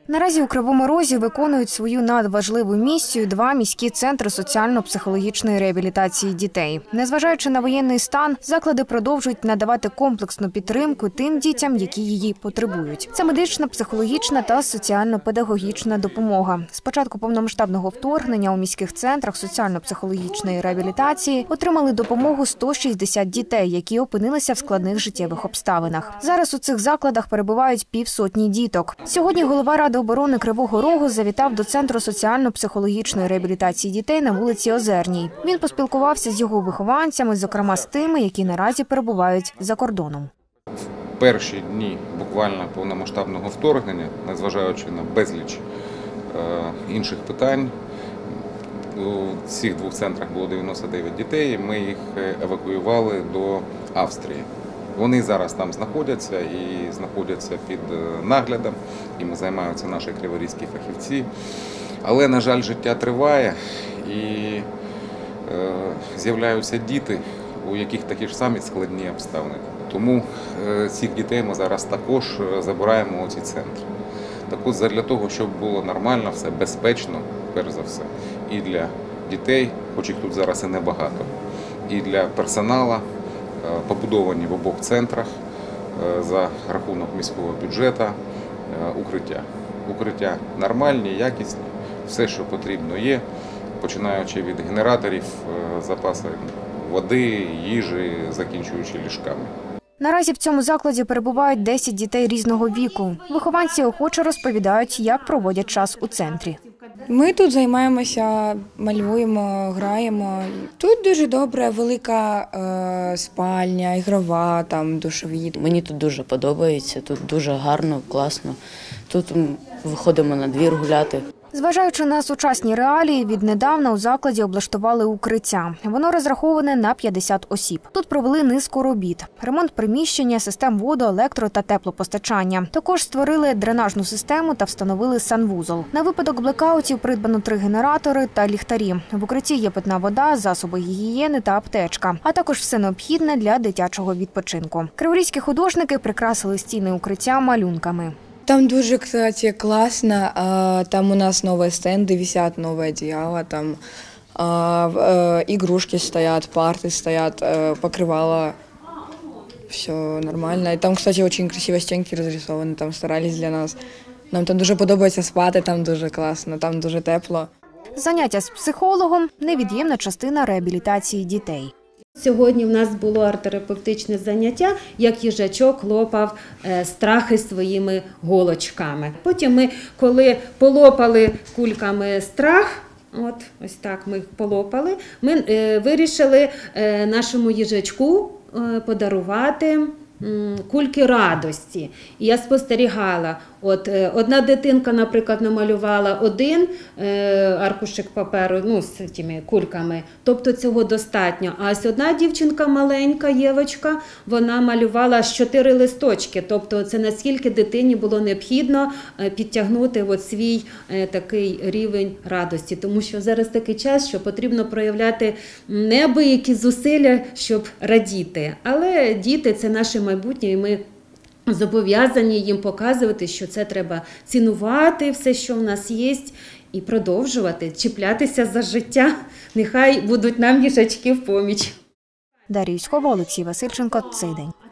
Наразі у Кривому Розі виконують свою надважливу місію два міські центри соціально-психологічної реабілітації дітей. Незважаючи на воєнний стан, заклади продовжують надавати комплексну підтримку тим дітям, які її потребують. Це медична, психологічна та соціально-педагогічна допомога. З початку повномасштабного вторгнення у міських центрах соціально-психологічної реабілітації отримали допомогу 160 дітей, які опинилися в складних життєвих обставинах. Зараз у цих закладах перебувають півсотні діток. Сьогодні голова Ради оборони Кривого Рогу завітав до Центру соціально-психологічної реабілітації дітей на вулиці Озерній. Він поспілкувався з його вихованцями, зокрема з тими, які наразі перебувають за кордоном. В перші дні буквально повномасштабного вторгнення, незважаючи на безліч інших питань, у цих двох центрах було 99 дітей, ми їх евакуювали до Австрії. Вони зараз там знаходяться і знаходяться під наглядом, їм займаються наші криворізькі фахівці. Але, на жаль, життя триває і з'являються діти, у яких такі ж самі складні обставини. Тому цих дітей ми зараз також забираємо у ці центри. Так от, для того, щоб було нормально, все безпечно, перш за все, і для дітей, хоч їх тут зараз і небагато, і для персоналу, побудовані в обох центрах за рахунок міського бюджету укриття. Укриття нормальні, якісні, все, що потрібно є, починаючи від генераторів, запаси води, їжі, закінчуючи ліжками. Наразі в цьому закладі перебувають 10 дітей різного віку. Вихованці охоче розповідають, як проводять час у центрі. Ми тут займаємося, малюємо, граємо. Тут дуже добре, велика спальня, ігрова, там душові. Мені тут дуже подобається, тут дуже гарно, класно. Тут виходимо на двір гуляти. Зважаючи на сучасні реалії, віднедавна у закладі облаштували укриття. Воно розраховане на 50 осіб. Тут провели низку робіт. Ремонт приміщення, систем воду, електро- та теплопостачання. Також створили дренажну систему та встановили санвузол. На випадок блекаутів придбано 3 генератори та ліхтарі. В укритті є питна вода, засоби гігієни та аптечка, а також все необхідне для дитячого відпочинку. Криворізькі художники прикрасили стіни укриття малюнками. Там дуже, кстати, классно. Там у нас новые стенды висят, новое одеяло, там игрушки стоят, парты стоят, покрывало. Все нормально. И там, кстати, очень красиво стенки разрисованы, там старались для нас. Нам там дуже подобається спати, там дуже класно, там дуже тепло. Заняття з психологом – невід'ємна частина реабілітації дітей. Сьогодні в нас було арт-терапевтичне заняття, як їжачок лопав страхи своїми голочками. Потім ми, коли полопали кульками страх, ось так ми полопали, ми вирішили нашому їжачку подарувати кульки радості. І я спостерігала, одна дитинка, наприклад, намалювала один аркушик паперу, з цими кульками, тобто цього достатньо. А ось одна дівчинка маленька, Євочка, вона малювала 4 листочки, тобто це наскільки дитині було необхідно підтягнути свій такий рівень радості. Тому що зараз такий час, що потрібно проявляти неабиякі зусилля, щоб радіти. Але діти – це наше майбутнє, і ми зобов'язані їм показувати, що це треба цінувати, все, що в нас є, і продовжувати, чіплятися за життя. Нехай будуть нам їжачки в поміч. Дар'я Юськова, Олексій Васильченко. Цей день.